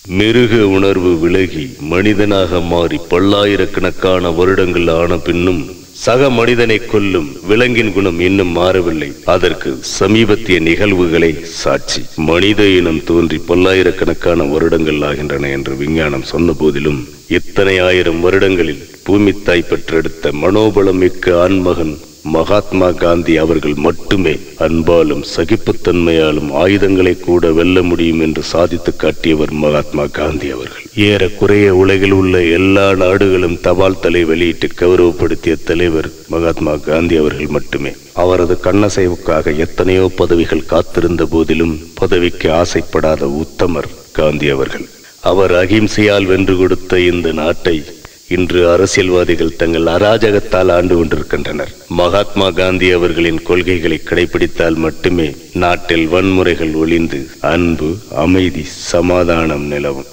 மிருக உணர்வு விலகி மனிதனாக மாறி பல்லாயிரக்கணக்கான வருடங்கள் ஆன பின்னும் சக மனிதனை கொல்லும் விலங்கின் குணம் இன்னும் மாறவில்லை. அதற்கு சமீபத்திய நிகழ்வுகளே சாட்சி. மனித இனம் தோன்றி பல்லாயிரக்கணக்கான வருடங்கள் ஆகின்றன என்று விஞ்ஞானம் சொன்ன போதிலும் இத்தனை ஆயிரம் வருடங்களில் பூமி தாய் பெற்றெடுத்த மனோபலம் மிக்க ஆண்மகன் மகாத்மா காந்தி அவர்கள் மட்டுமே அன்பாலும் சகிப்புத்தன்மையாலும் ஆயுதங்களை கூட வெல்ல முடியும் என்று சாதித்து காட்டியவர் மகாத்மா காந்தி அவர்கள். ஏறக்குறைய உலகில் உள்ள எல்லா நாடுகளும் தபால் தலை வெளியிட்டு கௌரவப்படுத்திய தலைவர் மகாத்மா காந்தி அவர்கள் மட்டுமே. அவரது கண்ணசைவுக்காக எத்தனையோ பதவிகள் காத்திருந்த போதிலும் பதவிக்கு ஆசைப்படாத உத்தமர் காந்தி அவர்கள். அவர் அகிம்சையால் வென்று கொடுத்த இந்த நாட்டை இன்று அரசியல்வாதிகள் தங்கள் அராஜகத்தால் ஆண்டு கொண்டிருக்கின்றனர். மகாத்மா காந்தி அவர்களின் கொள்கைகளை கடைபிடித்தால் மட்டுமே நாட்டில் வன்முறைகள் ஒழிந்து அன்பு, அமைதி, சமாதானம் நிலவும்.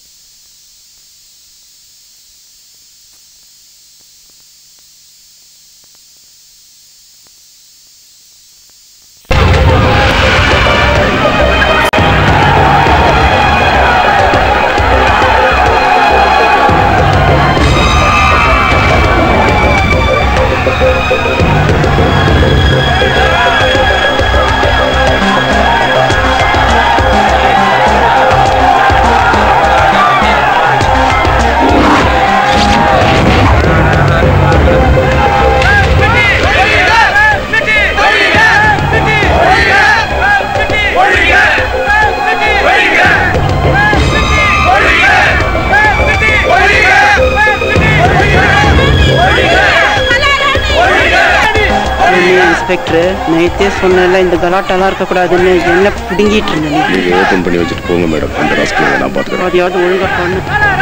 நேத்தே சொன்னல இந்த கலாட்டெல்லாம் இருக்கக்கூடாதுன்னு என்ன பிடுங்கிட்டு இருந்தேன். நீங்க ஓபன் பண்ணி வச்சுட்டு போங்க மேடம். அந்த ராஸ்கலை நான் பார்த்துக்கிறேன். அதையாவது ஒழுங்கா பண்ணு.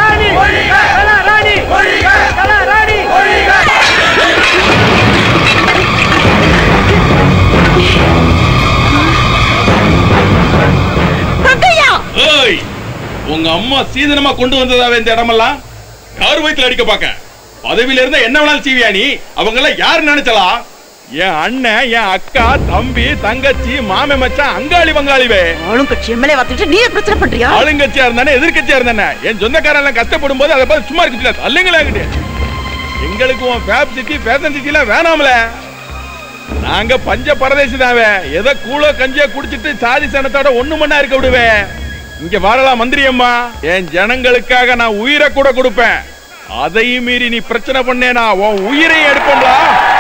உங்க அம்மா சீதனமா கொண்டு வந்ததாவே இந்த இடமெல்லாம் யார் வயிற்றுல அடிக்க பாக்க? பதவியில இருந்தா என்ன வேணாலும் செய்வியா நீ? அவங்க எல்லாம் யாரு நினைச்சலா? என் அண்ணன், என் அக்கா, தம்பி, தங்கச்சி, மாமே, மச்சான், அங்காளி வங்காளிவே. ஆளுங்கட்சி எம்எல்ஏ வந்துட்டு நீ பிரச்சனை பண்றியா? ஆளுங்கட்சியா இருந்தானே எதிர்கட்சியா இருந்தானே என் சொந்தக்காரன் எல்லாம் கஷ்டப்படும் போது அதை பார்த்து சும்மா இருக்கு அல்லங்களாகிட்டு. எங்களுக்கு உன் ஃபேப் சிட்டி ஃபேஷன் சிட்டில வேணாம்ல. நாங்க பஞ்ச பரதேசி தாவே. எதை கூழோ கஞ்சியோ குடிச்சிட்டு சாதி சனத்தோட ஒண்ணு மண்ணா இருக்க விடுவேன். இங்க வரலாம் மந்திரி அம்மா, என் ஜனங்களுக்காக நான் உயிரை கூட கொடுப்பேன். அதையும் மீறி நீ பிரச்சனை பண்ணேனா உன் உயிரை எடுப்பா.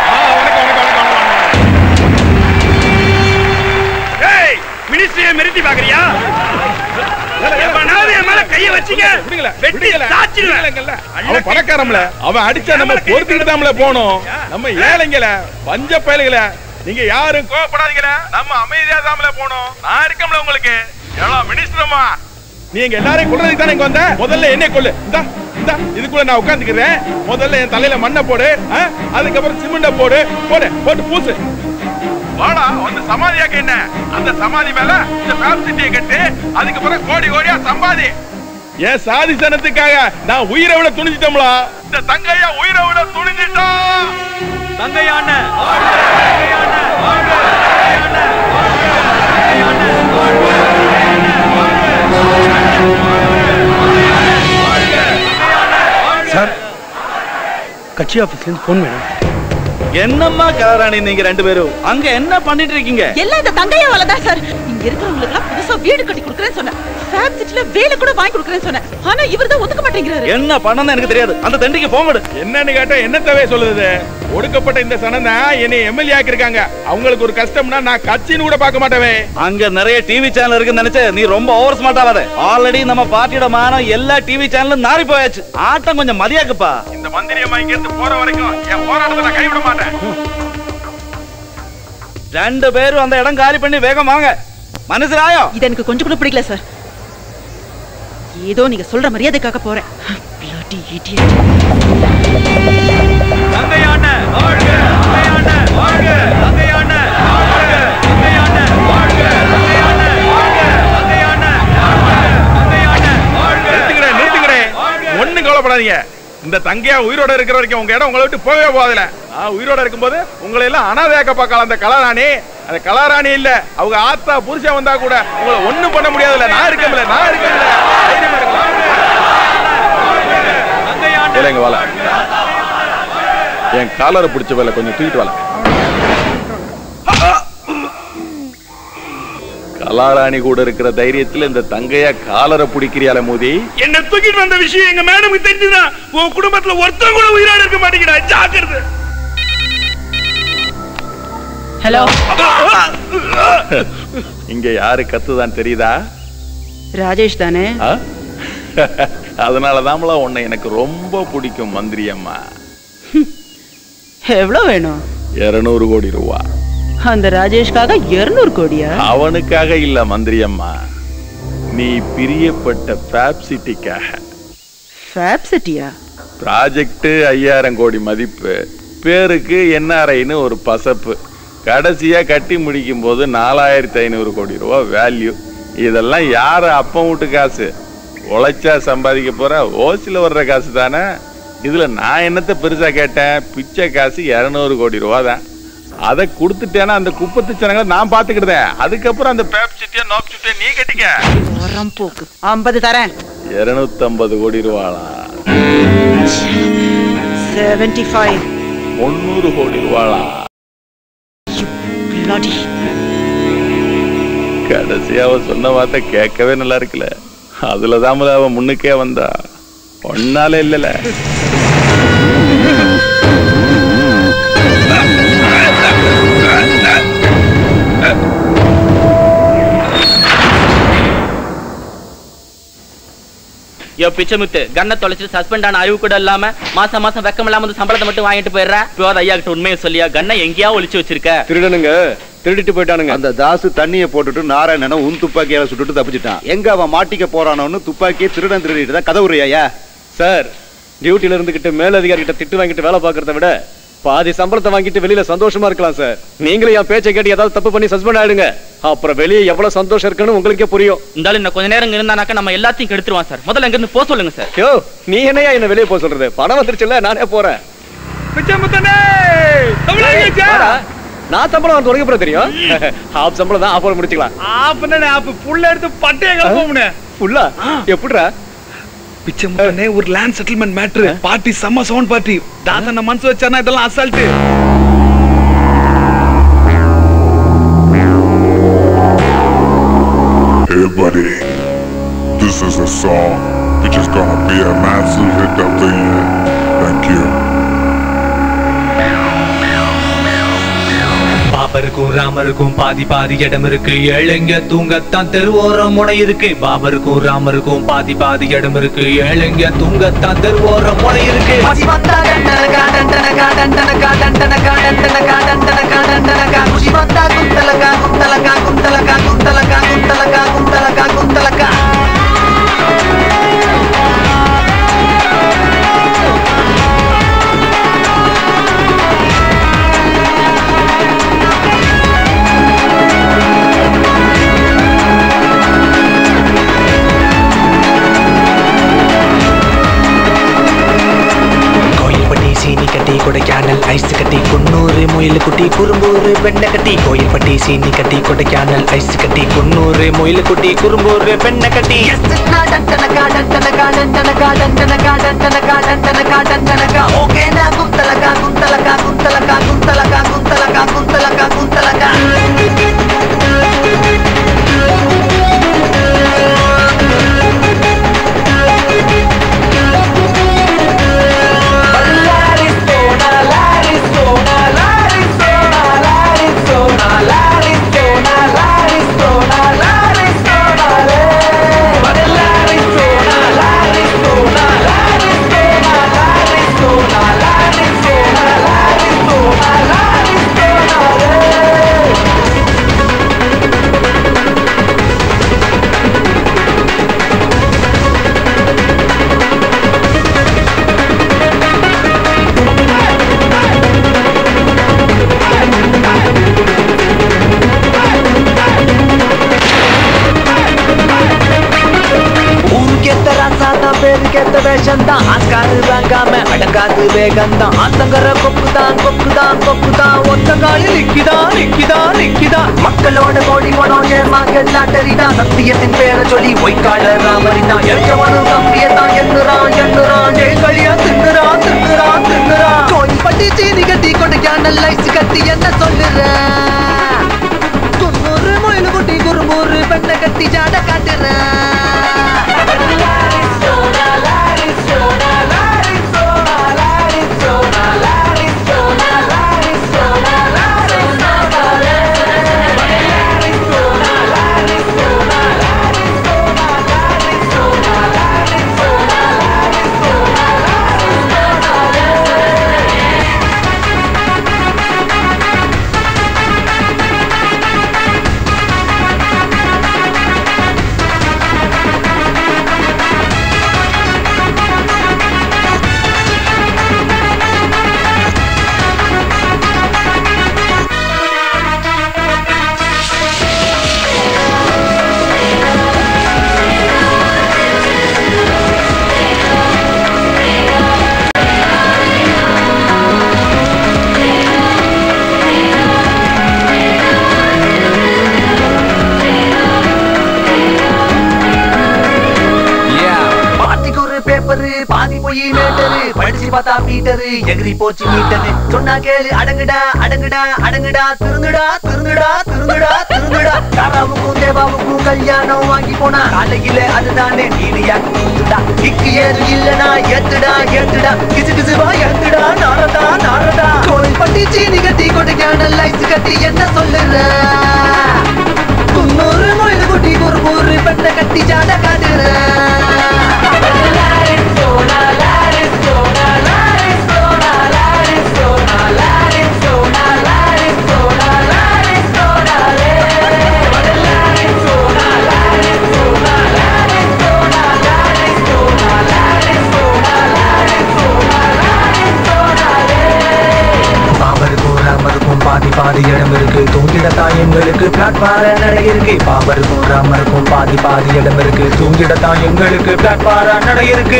மினிஸ்ட்ரியை மிரட்டி பாக்குறியா? கைய வச்சீங்க அவன் பணக்காரம்ல, அவன் அடிச்சா நம்ம பொறுத்துக்கிட்டு தான் போனோம். நம்ம ஏழைங்கள பஞ்ச பயல்கள நீங்க யாரும் கோவப்படாதீங்கள, நம்ம அமைதியா தான் போனோம். நான் இருக்கம்ல உங்களுக்கு. எவ்வளவு மினிஸ்டர்மா நீங்க எல்லாரையும் கொள்றதுக்கு தானே இங்க வந்த. முதல்ல என்ன கொள்ளு, இதுக்குள்ள நான் உட்காந்துக்கிறேன். முதல்ல என் தலையில மண்ணை போடு, அதுக்கப்புறம் சிமெண்ட போடு, போட்டு பூசு. வாடா வந்து சமாதியாக்க என்ன? அந்த சமாதி மேல இந்த ஃபேப் சிட்டியை கட்டு, அதுக்கப்புறம் கோடி கோடியா சம்பாதி. ஏன் சாதி சனத்துக்காக நான் உயிரை விட துணிஞ்சிட்டோம்ல. இந்த தங்கையா உயிரை விட துணிஞ்சிட்டோம். தங்கையான சார், கட்சி ஆபீஸ்ல இருந்து போன் வேணும். என்னம்மா கலராணி நீங்க ரெண்டு பேரும் அங்க என்ன பண்ணிட்டு இருக்கீங்க? எல்லாம் இந்த தங்கையாவால தான் சார். இங்க இருக்கிறவங்களுக்கு எல்லாம் புதுசா வீடு கட்டி கொடுக்கறேன்னு சொன்னேன். ஃபேப் சிட்டில வேலை கூட வாங்கி கொடுக்கறேன்னு சொன்னேன். ஆனா இவர் தான் ஒதுக்க மாட்டேங்கிறாரு. என்ன பண்ணனும் எனக்கு தெரியாது. அந்த தண்டிக்கு போங்க. என்னன்னு கேட்டா என்னத்தவே சொல்லுது? ஒடுக்கப்பட்ட இந்த சனம் தான் என்னை எம்எல்ஏ ஆக்கிருக்காங்க. அவங்களுக்கு ஒரு கஷ்டம்னா நான் கட்சின்னு கூட பார்க்க மாட்டேவே. அங்க நிறைய டிவி சேனல் இருக்குன்னு நினைச்ச நீ ரொம்ப ஓவர் ஸ்மார்ட் ஆகாத. ஆல்ரெடி நம்ம பார்ட்டியோட மானம் எல்லா டிவி சேனலும் நாரி போயாச்சு. ஆட்டம் கொஞ்சம் மதியாக்குப்பா. இந்த மந்திரி அம்மா இங்க இருந்து போற வரைக்கும் என் போராட்டத்தை நான் கைவிட மாட்டேன். ரெண்டு பேரும் அந்த இடம் காலி பண்ணி வேகம் வாங்க. மனசுராயோ, இது எனக்கு கொஞ்சம் கூட பிடிக்கல சார். ஏதோ நீங்க சொல்ற மரியாதைக்காக போறேன். Bloody idiot. தங்கையான வாழ்க, தங்கையான வாழ்க, தங்கையான வாழ்க, தங்கையான வாழ்க, தங்கையான வாழ்க, தங்கையான வாழ்க, தங்கையான வாழ்க. நிறுத்துகிறேன். ஒண்ணும் கவலைப்படாதீங்க. இந்த தங்கையா உயிரோட இருக்கிற வரைக்கும் உங்க இடம் உங்களை விட்டு போகவே போகாதுல. நான் உயிரோட இருக்கும்போது உங்களை எல்லாம் அனாதையாக்க பார்க்கலாம். அந்த கலாராணி, அந்த கலாராணி இல்ல, அவங்க ஆத்தா புருஷன் வந்தா கூட உங்களை ஒண்ணும் பண்ண முடியாதுல்ல. நான் இருக்கேன்ல. இல்லைங்க வாழ என் காலரை பிடிச்ச வேலை கொஞ்சம் தூக்கிட்டு வாழ. கலாராணி கூட இருக்கிற தைரியத்துல இந்த தங்கையா காலரை பிடிக்கிறியால மோதி. என்ன தூக்கிட்டு வந்த விஷயம் எங்க மேடமுக்கு தெரிஞ்சுதா உன் குடும்பத்துல ஒருத்தன் கூட உயிரோட இருக்க மாட்டேங்கிறா. ஜாக்கிரதை. ஹலோ. இங்க யாரு கத்துதான் தெரியுதா? ராஜேஷ் தானே? அதனாலதான் உன்னை எனக்கு ரொம்ப பிடிக்கும் மந்திரி அம்மா. எவ்வளவு வேணும்? 200 கோடி ரூபா. அந்த ராஜேஷ்காக 200 கோடியா? அவனுக்காக இல்ல மந்திரி அம்மா, நீ பிரியப்பட்ட ஃபேப் சிட்டிக்காக. ஃபேப் சிட்டியா? ப்ராஜெக்ட் 5000 கோடி மதிப்பு, பேருக்கு என்ஆர்ஐன்னு ஒரு பசப்பு. கடைசியா கட்டி முடிக்கும் போது 4500 கோடி ரூபா வேல்யூ. இதெல்லாம் யாரு அப்ப வீட்டு காசு? உழைச்சா சம்பாதிக்க போற ஓசில வர்ற காசு தானே. இதுல நான் என்னத்த பெருசா கேட்டேன்? பிச்சை காசு 200 கோடி ரூபா தான். அதை கொடுத்துட்டேன்னா அந்த குப்பத்து ஜனங்களை நான் பாத்துக்கிட்டேன். அதுக்கப்புறம் அந்த பேப் சிட்டியா நோப் சிட்டியா நீ கட்டிக்க. ஓரம் போக்கு. 50 தரேன். 250 கோடி ரூபாளா? 75. 300 கோடி ரூபாளா? கடைசியா அவ சொன்ன வார்த்தை கேட்கவே நல்லா இருக்குல்ல. அதுலதான் அவ முன்னுக்கே வந்தா. ஒன்னால இல்லல. யோ பிச்சமுத்து, கண்ணை தொலைச்சு சஸ்பெண்ட் ஆன அறிவு கூட இல்லாம மாசம் மாசம் வெக்கம் இல்லாம வந்து சம்பளத்தை மட்டும் வாங்கிட்டு போயிடுற. இப்போது ஐயா கிட்ட உண்மையை சொல்லியா? கண்ணை எங்கேயா ஒளிச்சு வச்சிருக்க? திருடனுங்க திருடிட்டு போயிட்டானுங்க. அந்த தாசு தண்ணியை போட்டுட்டு நாராயணனை உன் துப்பாக்கியால சுட்டுட்டு தப்பிச்சிட்டான். எங்க அவன் மாட்டிக்க போறானோன்னு துப்பாக்கியை திருடிட்டு தான் கதவுறியா? சார், டியூட்டில இருந்துகிட்டு மேலதிகாரி கிட்ட திட்டு வாங்கிட்டு வேலை பாக்குறத விட பாதி சம்பளத்தை வாங்கிட்டு வெளியில சந்தோஷமா இருக்கலாம் சார். நீங்களும் என் பேச்சை கேட்டு ஏதாவது தப்பு பண்ணி சஸ்பெண்ட் ஆயிடுங்க. அப்புறம் வெளியே எவ்வளவு சந்தோஷம் இருக்குன்னு உங்களுக்கே புரியும். இருந்தாலும் இன்னும் கொஞ்ச நேரம் இருந்தானாக்க நம்ம எல்லாத்தையும் கெடுத்துருவான் சார். முதல்ல இங்க இருந்து போக சொல்லுங்க சார். யோ, நீ என்னையா என்ன வெளியே போக சொல்றது? பணம் வந்துருச்சுல்ல, நானே போறேன். நான் சம்பளம் வந்து உனக்கு தெரியும். ஹாஃப் சம்பளம் தான், ஆஃப் முடிச்சுக்கலாம். ஆப் புள்ள எடுத்து பட்டைய கலப்போம்னே. புல்லா எப்படிடா? பிச்சமுத்தனே ஒரு லேண்ட் செட்டில்மெண்ட் மேட்டர். பார்ட்டி செம்ம சவுண்ட் பார்ட்டி. தாசன மனசு வச்சானா இதெல்லாம் அசால்ட். Hey buddy, this is a song which is gonna be a massive hit of the year. Thank you. பாபருக்கும் ராமருக்கும் பாதி பாதி இடம் இருக்கு. ஏழைங்க தூங்கத்தான் தெருவோரம் முனை இருக்கு. பாபருக்கும் ராமருக்கும் பாதி பாதி இடம் இருக்கு. ஏழைங்க தூங்கத்தான் தெருவோரம் முனை இருக்கு. சீனி கட்டி கொடைக்கானல் ஐஸ் கட்டி குன்னூர் முயல் குட்டி குறும்பூர் பெண்ணை கட்டி. கோயில் பட்டி சீனி கட்டி கொடைக்கானல் ஐஸ் கட்டி குன்னூர் முயல் குட்டி குறும்பூர் பெண்ணை கட்டி. ஏத்த வேஷம் தான் ஆஸ்காரு வாங்காம அடங்காது வேகம் தான் ஆத்தங்கர கொக்குதான் கொக்குதான் கொக்குதான் ஒத்த காலில் நிக்கிதான் மக்களோட கோடி மனம் ஏமாங்க லாட்டரிதான் சத்தியத்தின் பேரை சொல்லி ஒய்கால ராமரிதான் எச்சவனும் தம்பியத்தான் எண்ணுறான் ஏங்களியா தின்னுறான் கோயில் பட்டி சீனி கட்டி கொடைக்கானல் ஐஸ் கட்டி என்ன சொல்லுற குன்னூறு மொயில் குட்டி குறும்பூறு பெண்ணை கட்டி ஜாட காட்டுற பார்த்தா பீட்டரு எகிரி போச்சு மீட்டரு சொன்னா கேளு அடங்குடா திருந்துடா தாராவுக்கும் தேவாவுக்கும் கல்யாணம் வாங்கி போனா காலையில அதுதானே நீடியா கூத்துடா இக்கு ஏது இல்லனா ஏத்துடா கிசுவா ஏத்துடா நாரதா கோயில் பட்டி சீனி கட்டி கொடைக்கானல் ஐஸ் கட்டி என்ன சொல்லுற குன்னூறு மொயில் குட்டி குறும்பூறு பெண்ணை கட்டி ஜாட காட்டுற பாதி இடம் இருக்கு தூங்கிடத்தான் எங்களுக்கு பிளாட்பார நடை இருக்கு பாபருக்கும் ராமருக்கும் பாதி இடம் இருக்கு தூங்கிடத்தான் எங்களுக்கு பிளாட்பார நடை இருக்கு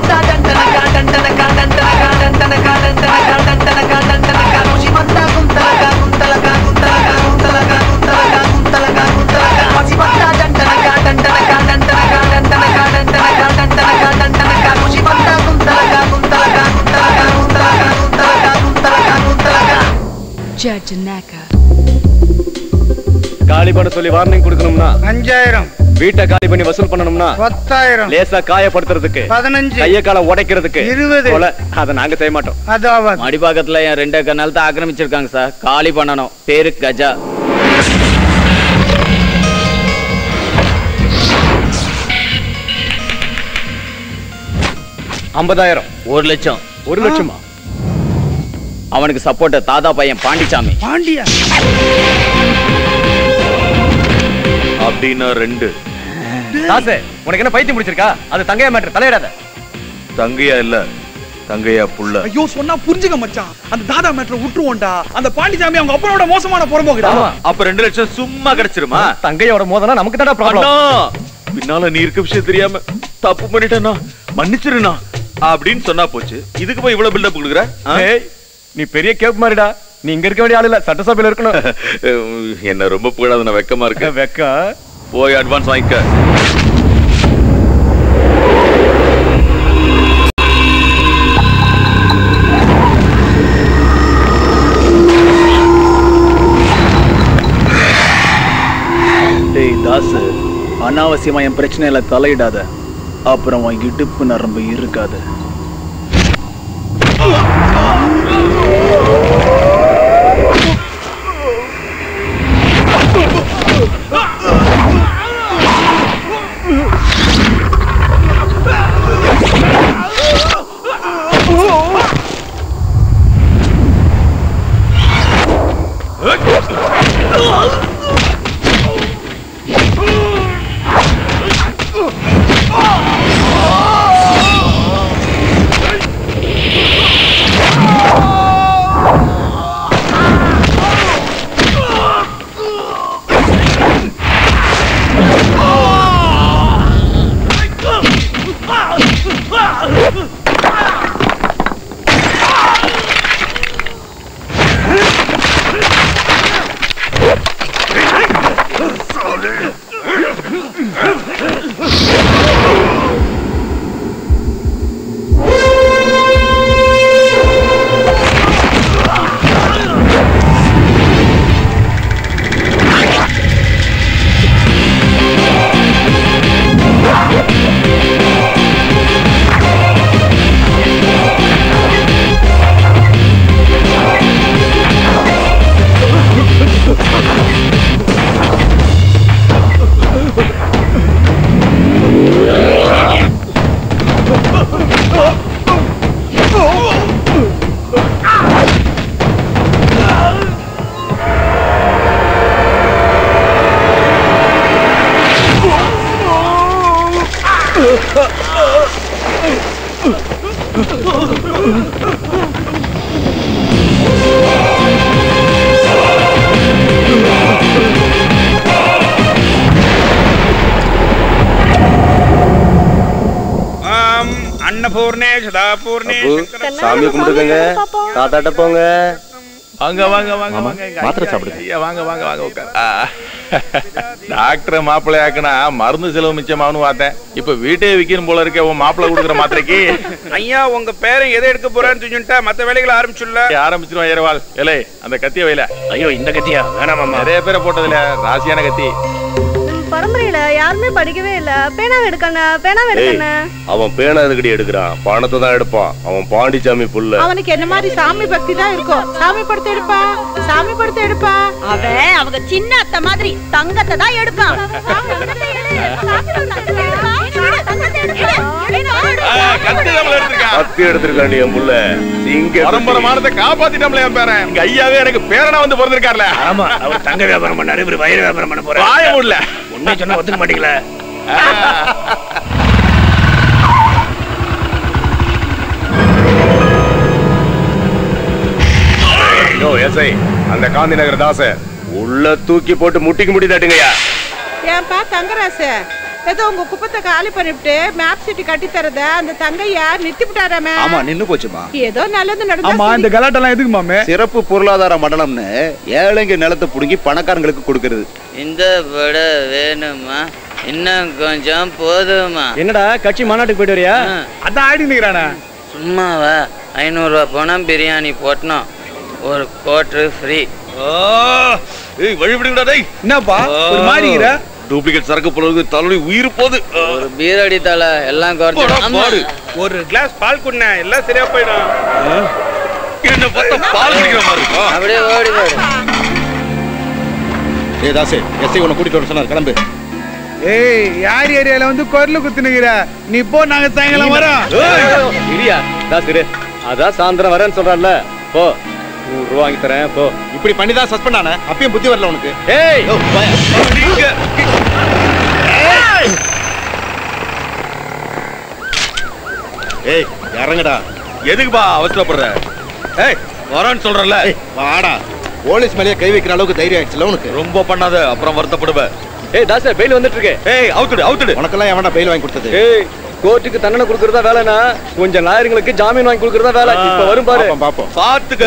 காலி பண்ண சொல்லி வார்னிங் கொடுக்கணும்னா 5000 வீட்டை காலி பண்ணி வசூல் பண்ணணும்னா 10000 லேசா காயப்படுத்துறதுக்கு 15 கைய கால உடைக்கிறதுக்கு 20 அத நாங்க செய்ய மாட்டோம். அதாவது மடிபாக்கத்துல என் 2 ஏக்கர் நிலத்தை ஆக்கிரமிச்சிருக்காங்க சார். காலி பண்ணணும். பேரு கஜா. $50,000 1 லட்சம். 1 லட்சமா? அவனுக்கு சப்போர்ட் தாதா பையன் பாண்டிச்சாமி. பாண்டியா அப்படின்னா 2. தாசே உனக்கு என்ன பைத்தியம் முடிச்சிருக்கா? அது தங்கையா மேட்டர், தலையிடாத. தங்கையா இல்ல, தங்கையா புள்ள. ஐயோ சொன்னா புரிஞ்சுக்க மச்சான். அந்த தாதா மேட்டர் விட்டுருவோண்டா. அந்த பாண்டிச்சாமி அவங்க அப்பனோட மோசமான புறம்போக்குடா. அப்ப 2 லட்சம் சும்மா கிடைச்சிருமா? தங்கையோட மோதனா நமக்கு தான ப்ராப்ளம். பின்னால நீ இருக்க விஷயம் தெரியாம தப்பு பண்ணிட்டேனா, மன்னிச்சிருனா அப்படின்னு சொன்னா போச்சு. இதுக்கு போய் இவ்வளவு பில்டப் கொடுக்குற? நீ பெரிய கேப் மாதிரிடா. நீ இங்க இருக்க வேண்டிய ஆள் இல்ல, சட்டசபையில இருக்கணும். என்ன ரொம்ப புகழாத, நான் வெக்கமா இருக்கேன். வெக்கா? போய் அட்வான்ஸ் வாங்கிக்க. டேய் தாசு, அனாவசியமா என் பிரச்சனையில தலையிடாத. அப்புறம் உன் இடுப்பு நரம்பு இருக்காது. அன்னபூர்ணே சதாபூர்ணே சாமி கும்பிடுங்க தாத்தாட்ட போங்க. வாங்க வாங்க வாங்க வாங்க மாத்திரை சாப்பிடுங்க. ஐயா வாங்க வாங்க வாங்க உட்கார். டாக்டர் மாப்பிள்ளை ஆக்குனா மருந்து செலவு மிச்சமானு பார்த்தேன். இப்ப வீட்டே விக்கணும் போல இருக்க உன் மாப்பிள்ளை கொடுக்குற மாத்திரைக்கு. ஐயா உங்க பேரன் எதை எடுக்க போறான்னு சொல்லிட்டா மத்த வேலைகளை ஆரம்பிச்சிருவான் ஏரவாள். ஏலே அந்த கத்திய வைல. ஐயோ இந்த கத்தியா வேணாமா? நிறைய பேரை போட்டதுல ராசியான கத்தி. பரம்பரையில யாருமே படிக்கவே இல்ல. பேனாவை எடுக்கணும். அவன் பேனா எதுக்கடி எடுக்கிறான்? பணத்தை தான் எடுப்பான். அவன் பாண்டிச்சாமி புள்ள. அவனுக்கு என்ன மாதிரி சாமி பக்தி தான் இருக்கும். சாமி படத்தை எடுப்பா. அவன் அவங்க சின்ன அத்தை மாதிரி தங்கத்தை தான் எடுப்பான். கத்தி எடுத்திருக்காண்டி என் புள்ள. பரம்பரமானதை காப்பாத்திட்டோம்ல என் பேரன். எங்க ஐயாவே எனக்கு பேரனா வந்து பிறந்திருக்காருல. ஆமா அவர் தங்க வியாபாரம் பண்ணாரு, இவர் வயிறு வியாபாரம் பண்ண போறாரு. வாய முடியல. உண்மை சொன்னா ஒத்துக்க மாட்டீங்களா? அந்த காந்தி நகர் தாச உள்ள தூக்கி போட்டு முட்டிக்கு முட்டி தட்டுங்கய்யா. ஏன்பா தங்கராசு, ஏதோ உங்க குப்பத்தை காலி பண்ணிவிட்டு மேப் சிட்டி கட்டி தரத அந்த தங்கையா நிறுத்தி விட்டாராமே. ஆமா நின்னு போச்சுமா. ஏதோ நல்லது ஆமா நடந்தா. இந்த கலாட்டெல்லாம் எதுக்கு மாமே? சிறப்பு பொருளாதார மண்டலம்னு ஏழைங்க நிலத்தை புடுங்கி பணக்காரங்களுக்கு கொடுக்கறது. இந்த வடை வேணுமா? இன்னும் கொஞ்சம் போதுமா? என்னடா கட்சி மாநாட்டுக்கு போயிட்டு வரியா? அதான் ஆடி நிக்கிறானே. சும்மாவா? 500 ரூபாய் பணம் பிரியாணி போட்டணும், ஒரு கோட்ரு ஃப்ரீ. வழிபடுங்கடா டேய். என்னப்பா ஒரு மாறிக்கிற? டூப்ளிகேட் சரக்கு போறது தலைவலி உயிர் போகுது. ஒரு பீர் அடி தலை எல்லாம் குறைச்சு. ஒரு கிளாஸ் பால் குடினா எல்லாம் சரியா போயிடும். என்ன பார்த்தா பால் குடிக்கிற மாதிரி இருக்கா? அப்படியே ஓடி போயிடு. ஏய் தாசே, எஸ்ஐ உன்னை கூட்டிட்டு வர சொன்னார், கிளம்பு. ஏய் யார் ஏரியால வந்து குரல் குத்துனுகிற? நீ போ, நாங்க சாயங்காலம் வரோம். இரியா தாசிரு, அதான் சாயந்தரம் வரேன்னு சொல்றான்ல. போ 100 ரூபா வாங்கி தரேன் போ. இப்படி பண்ணி தான் சஸ்பெண்ட் ஆன. அப்பயும் புத்தி வரல உனக்கு. ஏய் ஏய் இறங்கடா. எதுக்குப்பா அவசரப்படுற? ஏய் வரான்னு சொல்றல. வாடா. போலீஸ் மேலே கை வைக்கிற அளவுக்கு தைரியம் ஆயிடுச்சுல உனக்கு. ரொம்ப பண்ணாத, அப்புறம் வருத்தப்படுவ. ஏய் தாசே, பெயில் வந்துட்டு இருக்கு. ஏய் அவுத்துடு. உனக்கெல்லாம் எவன்டா பெயில் வாங்கி கொடுத்தது? ஏய் கோர்ட்டுக்கு தண்டனை கொடுக்கறதா வேலைனா கொஞ்சம் லாயர்களுக்கு ஜாமீன் வாங்கி கொடுக்கறதா வேலை. இப்ப வரும் பாரு. பாப்போம். பாத்துக்க.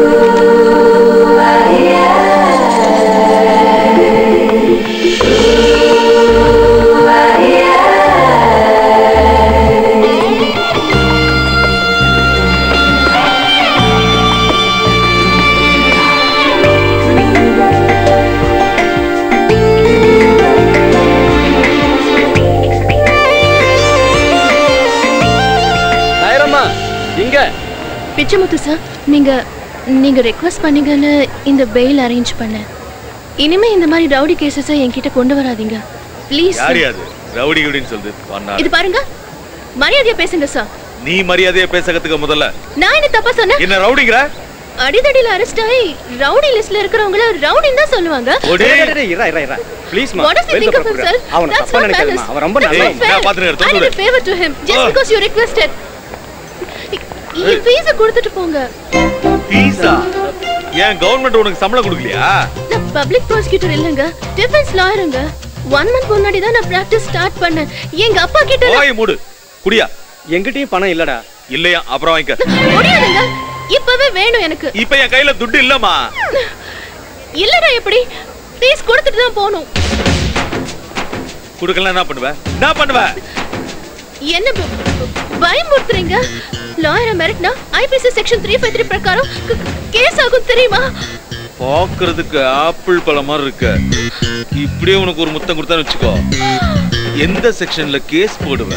பிச்சமுத்து சார், நீங்க ரெக்வெஸ்ட் பண்ணீங்கன்னு இந்த பெயில் அரேஞ்ச் பண்ணேன். இனிமே இந்த மாதிரி ரவுடி கேசஸை என்கிட்ட கொண்டு வராதீங்க ப்ளீஸ். யார் அது ரவுடி குடின்னு சொல்லுது? இது பாருங்க, மரியாதையா பேசுங்க சார். நீ மரியாதையா பேசறதுக்கு முதல்ல நான் என்ன தப்பா சொன்னேன்? என்ன ரவுடிங்கற? அடிதடில அரெஸ்ட் ஆகி ரவுடி லிஸ்ட்ல இருக்கிறவங்கள ரவுடின்னு தான் சொல்லுவாங்க. இறா ப்ளீஸ் மா. அவன தப்பா நினைக்காதமா, அவன் ரொம்ப நல்லவன். நான் பாத்துறேன். I did a favor to him just because you requested. இந்த ஃபீஸ் கொடுத்துட்டு போங்க. ஃபீஸா? ஏன் கவர்மெண்ட் உனக்கு சம்பளம் கொடுக்கலையா? நான் பப்ளிக் ப்ராசிக்யூட்டர் இல்லங்க, டிஃபென்ஸ் லாயருங்க. 1 month முன்னாடி தான் நான் பிராக்டீஸ் ஸ்டார்ட் பண்ணேன். எங்க அப்பா கிட்ட ஓய் மூடு. குடியா? என்கிட்டயும் பணம் இல்லடா. இல்லையா? அப்புறம் வாங்கிக்க. முடியாதுங்க, இப்பவே வேணும் எனக்கு. இப்போ என் கையில துட்டு இல்லமா. இல்லடா எப்படி? ஃபீஸ் கொடுத்துட்டு தான் போணும். கொடுக்கல என்ன பண்ணுவ? நான் பண்ணுவேன். என்ன பயமுறுத்துறீங்க? லாயரை மிரட்டினா ஐபிசி செக்ஷன் 353 பிரகாரம் கேஸ் ஆகும் தெரியுமா? பாக்குறதுக்கு ஆப்பிள் பழம் மாதிரி இருக்கு. இப்படியே உனக்கு ஒரு முத்தம் கொடுத்தான்னு வச்சுக்கோ, எந்த செக்ஷன்ல கேஸ் போடுவ?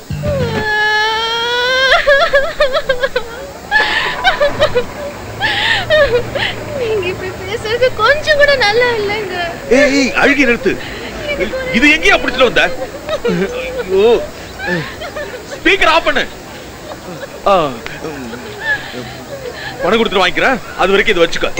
நீங்க இப்படி பேசுறது கொஞ்சம் கூட நல்லா இல்லைங்க. ஏய் அழுகி நிறுத்து. இது எங்கேயா பிடிச்சிட்டு வந்த? ஐயோ, ஸ்பீக்கர் ஆஃப் பண்ணு. பணம் கொடுத்துட்டு வாங்கிக்கிறேன், அது வரைக்கும் இது வச்சுக்க.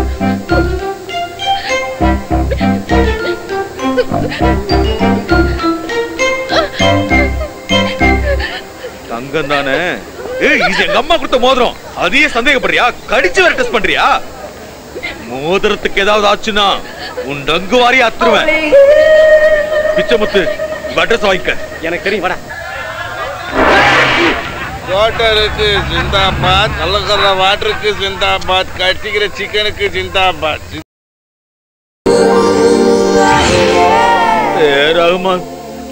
தங்கம் தானே? ஏய் இது எங்க அம்மா கொடுத்த மோதிரம். அதையே சந்தேகப்படுறியா? கடிச்சு வேற டெஸ்ட் பண்றியா? மோதிரத்துக்கு ஏதாவது ஆச்சுன்னா உன் டங்கு வாரி அத்துருவேன். பிச்சமுத்து, அட்ரஸ் வாங்கிக்க. எனக்கு தெரியும், வாடா. குவார்டருக்கு ஜிந்தாபாத், கலக்கற வாட்டருக்கு ஜிந்தாபாத், கட்டிக்கிற சிக்கனுக்கு ஜிந்தாபாத். ரகுமான்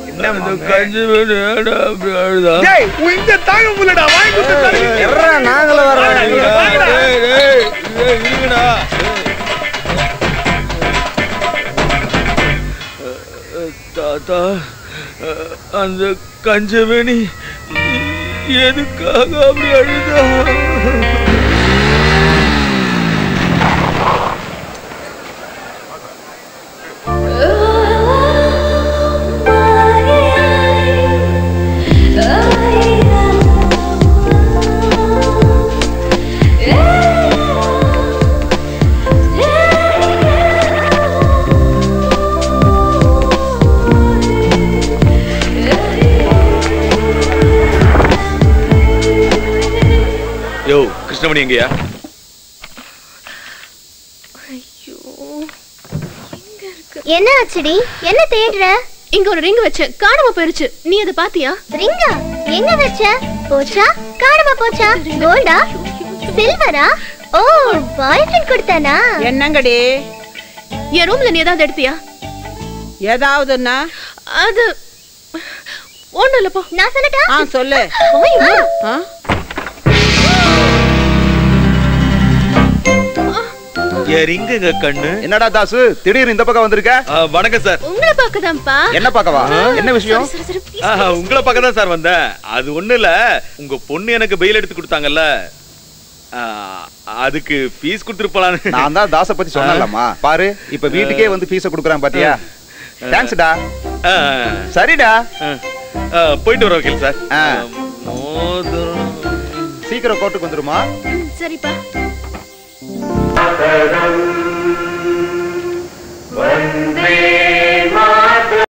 தாத்தா, அந்த கஞ்சமணி எதுக்காக அப்படி அழுதா? யோ, கிருஷ்ணமணி எங்கயா? என்ன ஆச்சுடி? என்ன தேடுற? இங்க ஒரு ரிங் வச்ச காணாம போயிருச்சு. நீ அத பாத்தியா? ரிங்கா எங்க வச்ச? போச்சா? காணாம போச்சா? கோல்டா? சில்வரா? ஓ, பாய் ஃப்ரெண்ட் கொடுத்தானா? என்னங்கடி? என் ரூம்ல நீ ஏதாவது எடுத்தியா? ஏதாவதுன்னா? அது ஒண்ணு இல்ல போ. நான் சொல்லட்டா? சொல்லு. எரிங்க கண்ணு. என்னடா தாசு திடீர்னு இந்த பக்கம் வந்திருக்க? வணக்கம் சார். உங்களை பார்க்கதான்ப்பா. என்ன பார்க்கவா? என்ன விஷயம்? உங்களை பார்க்க தான் சார் வந்தேன். அது ஒண்ணு இல்ல, உங்க பொண்ணு எனக்கு பெயில் எடுத்து கொடுத்தாங்கல்ல, அதுக்கு ஃபீஸ் கொடுத்துருப்பான்னு. நான் தான் தாசை பத்தி சொன்னேன்லம்மா. பாரு, இப்ப வீட்டுக்கே வந்து ஃபீஸ கொடுக்குறான் பாத்தியா? தேங்க்ஸ்டா. சரிடா, போயிட்டு வர வக்கீல் சார். சீக்கிரம் கோர்ட்டுக்கு வந்துருமா? சரிப்பா. வந்தே